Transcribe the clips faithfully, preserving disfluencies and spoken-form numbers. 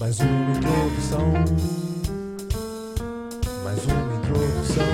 Mais uma introdução. Mais uma introdução.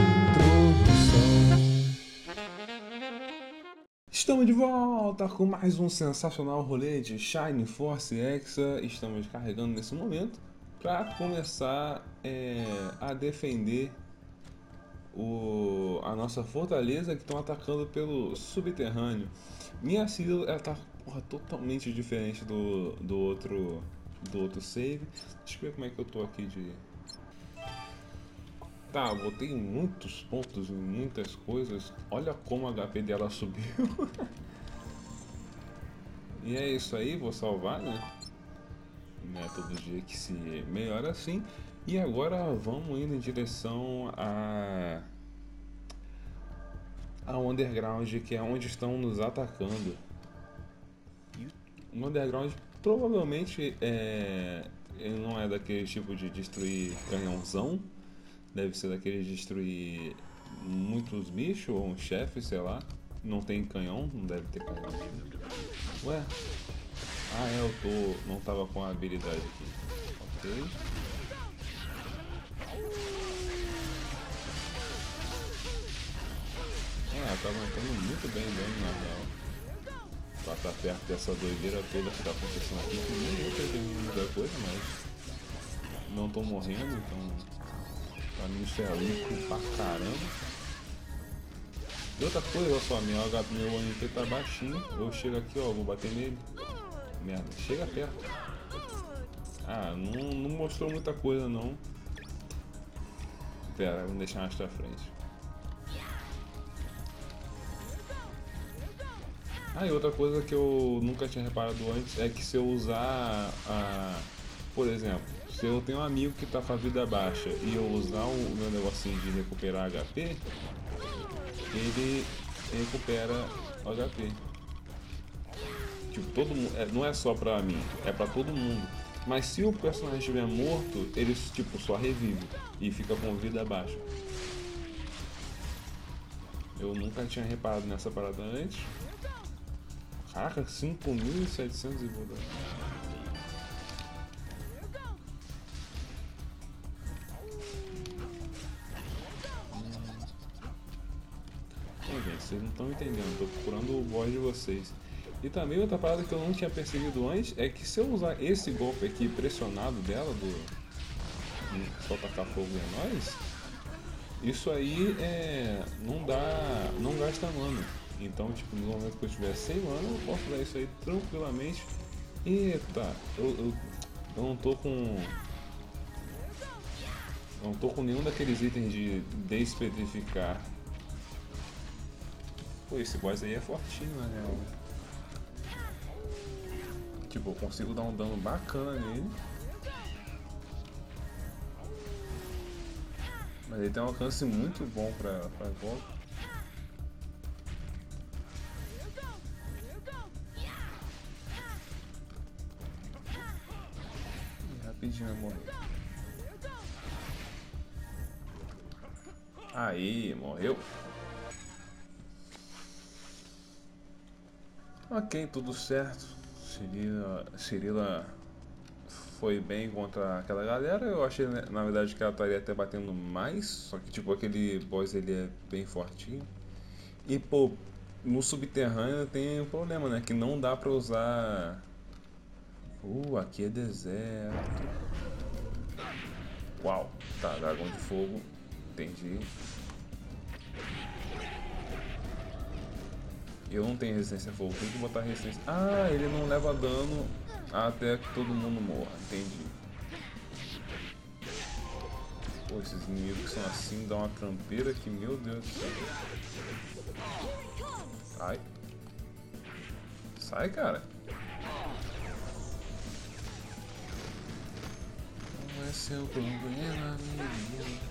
Introdução. Estamos de volta com mais um sensacional rolê de Shine Force Hexa. Estamos carregando nesse momento para começar é, a defender o, a nossa fortaleza que estão atacando pelo subterrâneo. Minha Ciro, ela tá porra, totalmente diferente do, do outro do outro save. Deixa eu ver como é que eu tô aqui de... Tá, eu botei muitos pontos em muitas coisas. Olha como o H P dela subiu. E é isso aí, vou salvar, né? Não é todo dia que se melhora assim. E agora vamos indo em direção a... ao Underground, que é onde estão nos atacando. O Underground provavelmente é... ele não é daquele tipo de destruir canhãozão. Deve ser daquele de destruir muitos bichos ou um chefe, sei lá. Não tem canhão, não deve ter canhão. Ué? Ah, é, eu tô... não tava com a habilidade aqui. Ok. É, tá aguentando muito bem dano na real. Pra estar perto dessa doideira toda que tá acontecendo aqui. Que nem eu tô entendendo muita coisa, mas... não tô morrendo, então... pra mim isso é lucro pra caramba. E outra coisa, olha só, meu, meu M P tá baixinho. Eu chego aqui, ó, vou bater nele. Merda, chega perto. Ah, não, não mostrou muita coisa não. Pera, vamos deixar mais pra frente. Ah, e outra coisa que eu nunca tinha reparado antes é que se eu usar a... por exemplo, se eu tenho um amigo que tá com a vida baixa e eu usar o meu negocinho de recuperar H P, ele recupera o H P. Tipo, todo mundo, é, não é só pra mim, é pra todo mundo. Mas se o personagem estiver morto, ele tipo, só revive e fica com vida baixa. Eu nunca tinha reparado nessa parada antes. Caraca, cinco mil e setecentos e voda. Bom, gente, vocês não estão entendendo, tô procurando o boss de vocês. E também outra parada que eu não tinha percebido antes é que se eu usar esse golpe aqui pressionado dela, do só tacar fogo em nós, isso aí é, não dá, não gasta mana. Então, tipo, no momento que eu estiver sem mana, eu posso dar isso aí tranquilamente. Eita, eu, eu, eu não tô com... não tô com nenhum daqueles itens de despetrificar. Pô, esse boss aí é fortinho, na real. Tipo, eu consigo dar um dano bacana nele. Mas ele tem um alcance muito bom pra, pra golpe. E rapidinho vai morrer. Aí, morreu. Ok, tudo certo. Cirila, Cirila foi bem contra aquela galera. Eu achei, na verdade, que ela estaria até batendo mais. Só que, tipo, aquele boss ele é bem fortinho. E, pô, no subterrâneo tem um problema, né? Que não dá pra usar... Uh, aqui é deserto. Uau, tá, dragão de fogo. Entendi. Eu não tenho resistência a fogo, tem que botar resistência. Ah, ele não leva dano até que todo mundo morra, entendi. Pô, esses inimigos que são assim dão uma trampeira que, meu Deus do céu. Ai. Sai, cara. Não é seu problema, menino.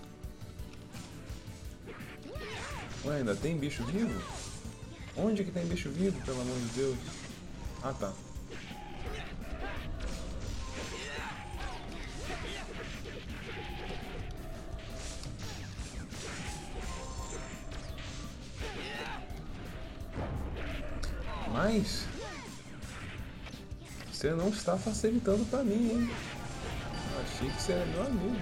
Ué, ainda tem bicho vivo? Onde que tem bicho vivo, pelo amor de Deus? Ah, tá. Mas... Você não está facilitando pra mim, hein? Achei que você era meu amigo.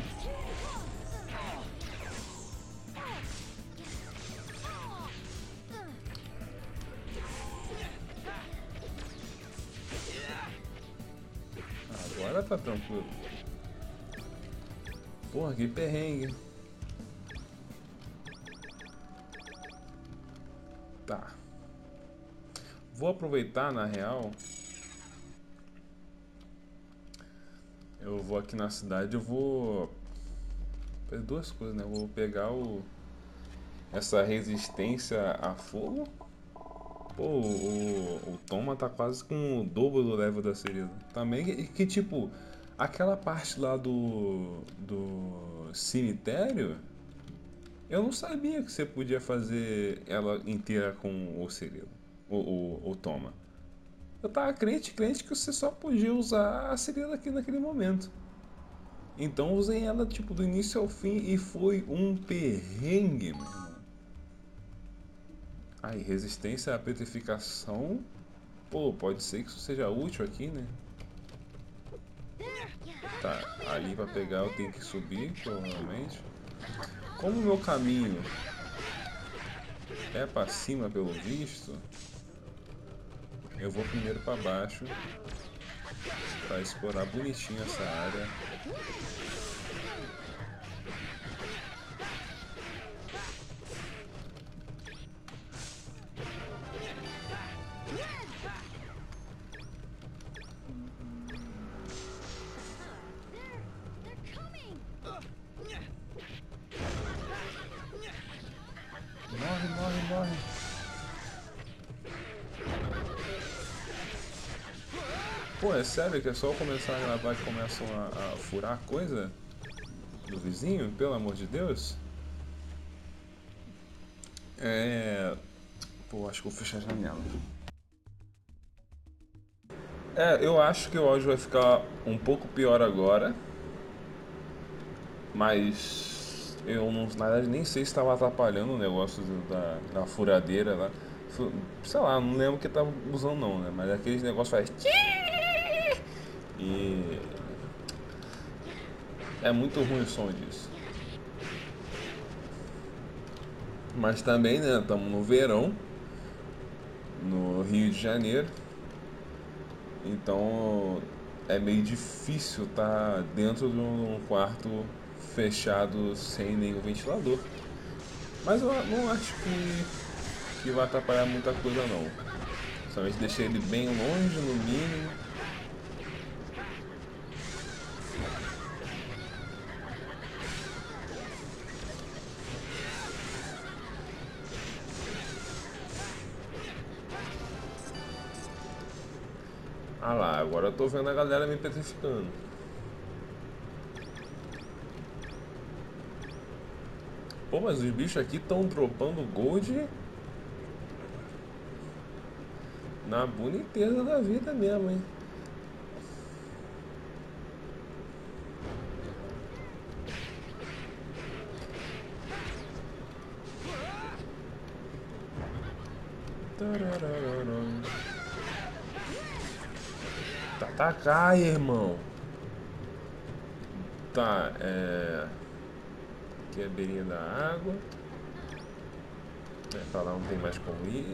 Agora tá tranquilo. Porra, que perrengue. Tá. Vou aproveitar, na real. Eu vou aqui na cidade, eu vou fazer duas coisas, né? Eu vou pegar o essa resistência a fogo. Pô, o, o, o Toma tá quase com o dobro do level da Serena. Também que, que tipo, aquela parte lá do do cemitério, eu não sabia que você podia fazer ela inteira com o Cirilo, o, o, o Toma. Eu tava crente, crente que você só podia usar a Cirilo aqui naquele momento. Então usei ela tipo do início ao fim e foi um perrengue, meu irmão. Aí, resistência à petrificação. Pô, pode ser que isso seja útil aqui, né? Tá, ali pra pegar eu tenho que subir, provavelmente. Como o meu caminho é pra cima, pelo visto, eu vou primeiro pra baixo pra explorar bonitinho essa área. Morre, morre, morre. Pô, é sério que é só eu começar a gravar que começam a, a furar coisa do vizinho? Pelo amor de Deus. É... Pô, acho que eu vou fechar a janela. É, eu acho que o áudio vai ficar um pouco pior agora. Mas eu não, na verdade nem sei se estava atrapalhando o negócio da, da furadeira lá. Sei lá, não lembro o que tava usando não, né? Mas aqueles negócios faz. E é muito ruim o som disso. Mas também, né? Estamos no verão, no Rio de Janeiro. Então é meio difícil estar dentro de um quarto fechado sem nenhum ventilador. Mas eu não acho que, que vai atrapalhar muita coisa não. Somente deixei ele bem longe no mínimo. Ah lá, agora eu tô vendo a galera me petrificando. Pô, mas os bichos aqui estão dropando gold na boniteza da vida mesmo, hein? Tá, tá cá, irmão. Tá, é... Aqui é a beirinha da água. É, pra lá não tem mais como ir.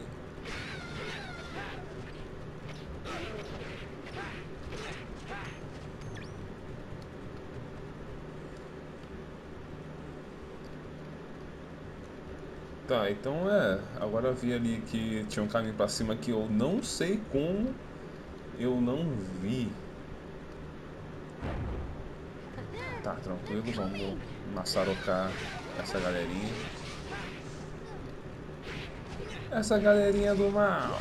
Tá, então é. Agora eu vi ali que tinha um caminho pra cima que eu não sei como eu não vi. Tá, tranquilo, vamos maçarocar essa galerinha. Essa galerinha do mal.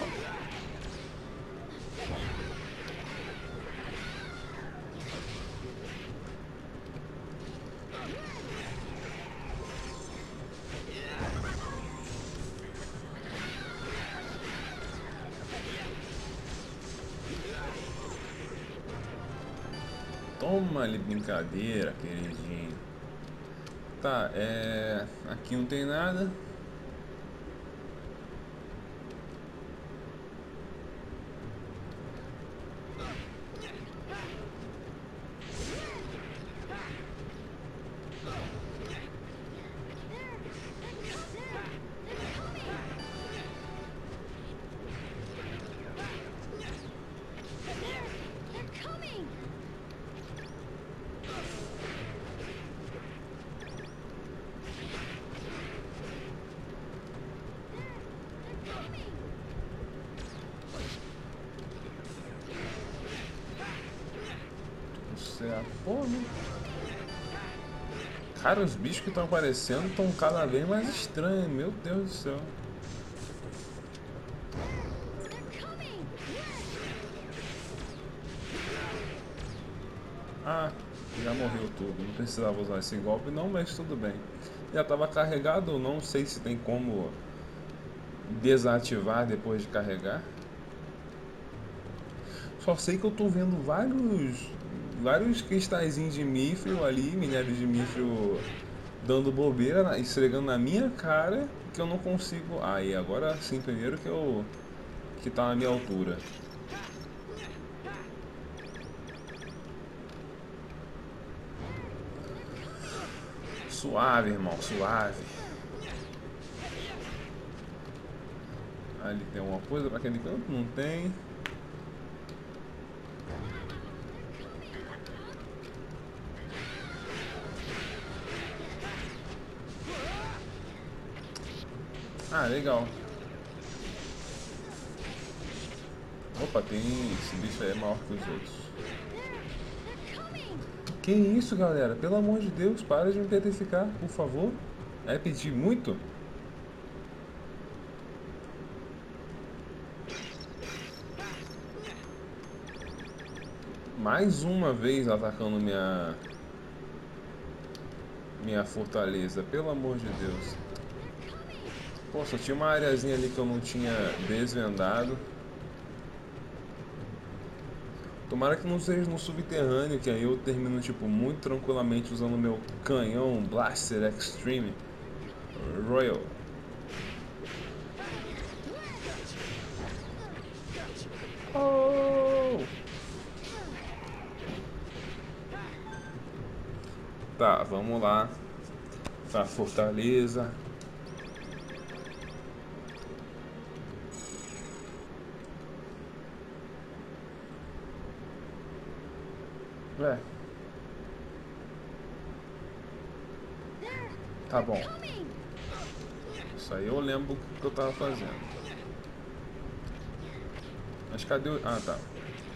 Toma ali brincadeira, queridinho. Tá, é... Aqui não tem nada. certo. Pô, não... Cara, os bichos que estão aparecendo estão cada vez mais estranhos. Meu Deus do céu. Ah, já morreu tudo. Não precisava usar esse golpe não, mas tudo bem. Já estava carregado, não sei se tem como desativar depois de carregar. Só sei que eu tô vendo vários vários cristalzinhos de mithril ali, minérios de mithril dando bobeira, esfregando na minha cara, que eu não consigo. Aí, ah, agora sim, primeiro que eu que tá na minha altura. Suave, irmão, suave. Ali tem alguma coisa pra aquele canto? Não tem. Ah, legal. Opa, tem... Esse bicho aí é maior que os outros. Que isso, galera? Pelo amor de Deus, para de me petrificar, por favor. É pedir muito? Mais uma vez atacando minha... Minha fortaleza, pelo amor de Deus. Pô, só tinha uma areazinha ali que eu não tinha desvendado. Tomara que não seja no subterrâneo, que aí eu termino tipo muito tranquilamente usando meu canhão Blaster Extreme Royal. Oh! Tá, vamos lá. Pra fortaleza. É. Tá bom. Isso aí eu lembro o que eu tava fazendo. Mas cadê o... Ah, tá.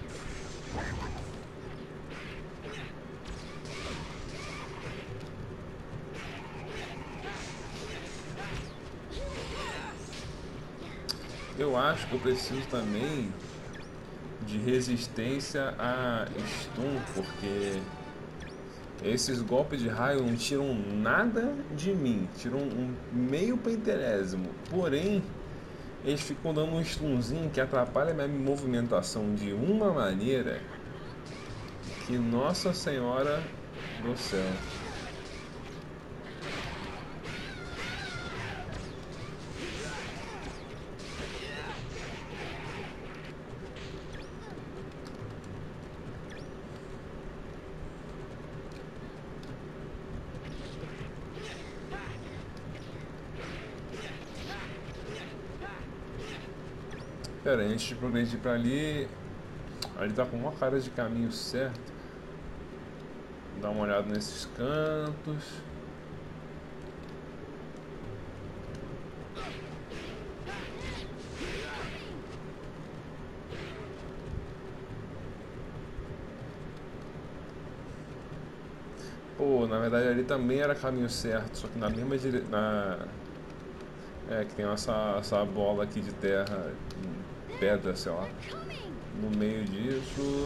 Eu acho que eu preciso também de resistência a stun, porque esses golpes de raio não tiram nada de mim, tiram um meio pentelésimo. Porém, eles ficam dando um stunzinho que atrapalha a minha movimentação de uma maneira que, nossa senhora do céu. Pera aí, antes de progredir pra ali, ele tá com uma cara de caminho certo. Dá uma olhada nesses cantos. Pô, na verdade ali também era caminho certo, só que na mesma direção. Na... É, que tem essa, essa bola aqui de terra, pedra, sei lá. No meio disso.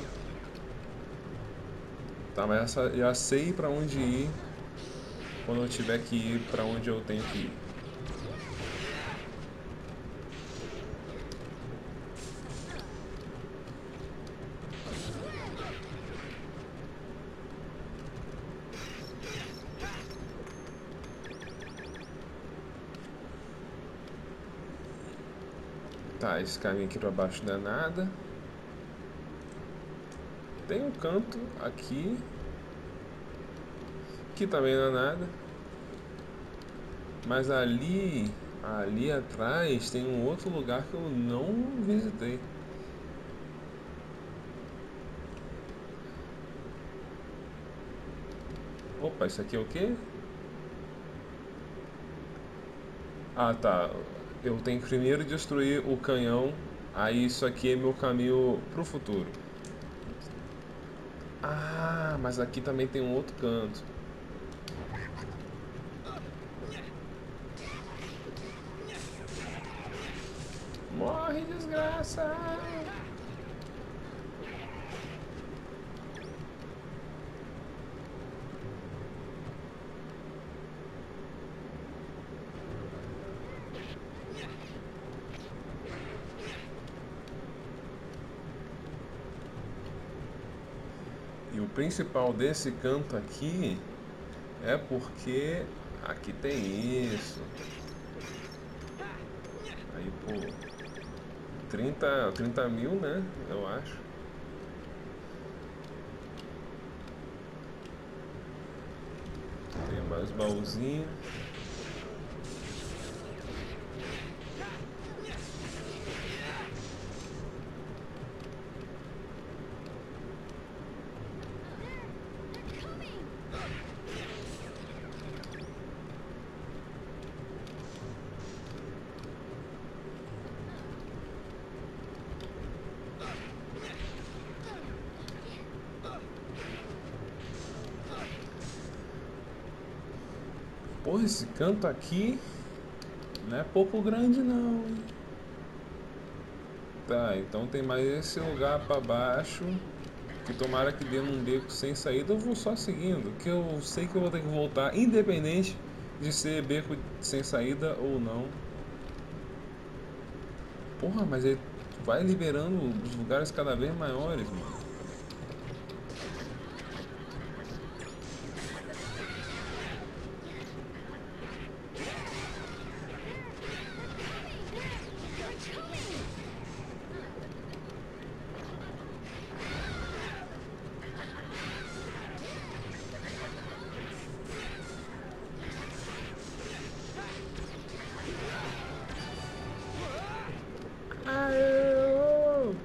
Tá, mas essa, já sei pra onde ir quando eu tiver que ir pra onde eu tenho que ir. Tá, esse caminho aqui pra baixo não é nada. Tem um canto aqui que também não é nada. Mas ali, ali atrás tem um outro lugar que eu não visitei. Opa, isso aqui é o quê? Ah, tá. Eu tenho que primeiro destruir o canhão. Aí isso aqui é meu caminho pro futuro. Ah, mas aqui também tem um outro canto. Morre, desgraça! E o principal desse canto aqui é porque aqui tem isso. Aí, pô, trinta, trinta mil, né? Eu acho. Tem mais baúzinho. Porra, esse canto aqui não é pouco grande não, hein? Tá, então tem mais esse lugar pra baixo. Que tomara que dê num beco sem saída, eu vou só seguindo. Que eu sei que eu vou ter que voltar, independente de ser beco sem saída ou não. Porra, mas ele vai liberando os lugares cada vez maiores, mano. Aê!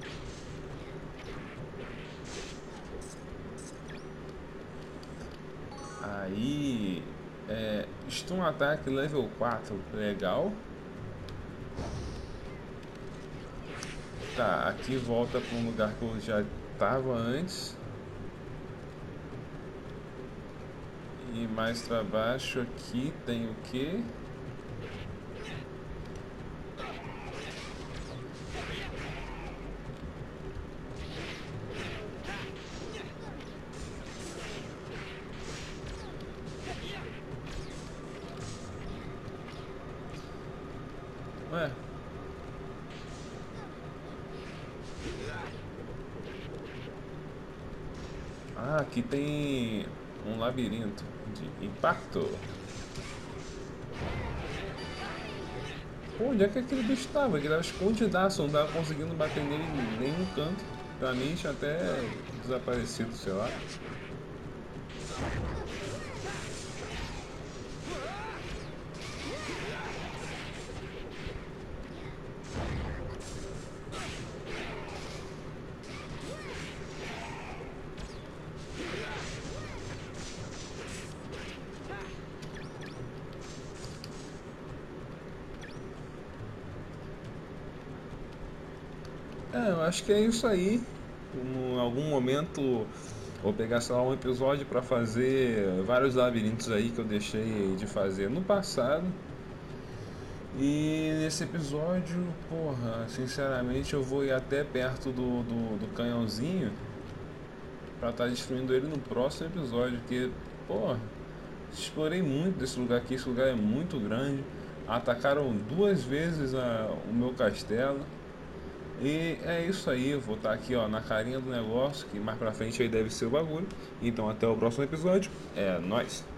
Aí, é, Stun Attack level quatro, legal. Tá, aqui volta para um lugar que eu já tava antes. E mais pra baixo aqui tem o que? Ué? Ah, aqui tem um labirinto de impacto. Pô, onde é que aquele bicho tava? Ele tava escondidaço, não tava conseguindo bater nele em nenhum canto. Pra mim tinha até desaparecido, sei lá. É, eu acho que é isso aí. Em algum momento vou pegar, sei lá, um episódio pra fazer vários labirintos aí que eu deixei de fazer no passado. E nesse episódio, porra, sinceramente eu vou ir até perto do, do, do canhãozinho pra estar destruindo ele no próximo episódio. Porque, porra, explorei muito desse lugar aqui, esse lugar é muito grande. Atacaram duas vezes a, o meu castelo. E é isso aí, eu vou estar aqui ó, na carinha do negócio, que mais pra frente aí deve ser o bagulho. Então até o próximo episódio, é nóis!